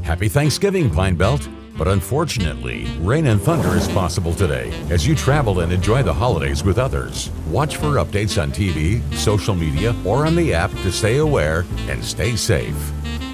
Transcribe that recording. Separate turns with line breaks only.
Happy Thanksgiving, Pine Belt. But unfortunately, rain and thunder is possible today as you travel and enjoy the holidays with others. Watch for updates on TV, social media, or on the app to stay aware and stay safe.